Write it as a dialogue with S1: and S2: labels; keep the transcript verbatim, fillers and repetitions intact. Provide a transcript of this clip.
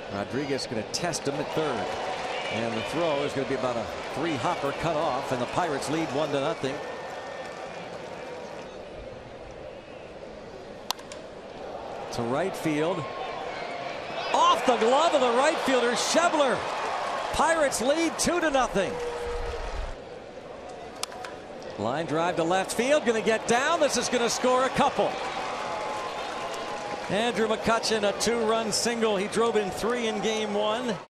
S1: Rodriguez going to test him at third. And the throw is going to be about a three hopper cut off, and the Pirates lead one to nothing. To right field. Off the glove of the right fielder, Schebler. Pirates lead two to nothing. Line drive to left field, going to get down. This is going to score a couple. Andrew McCutchen, a two-run single. He drove in three in game one.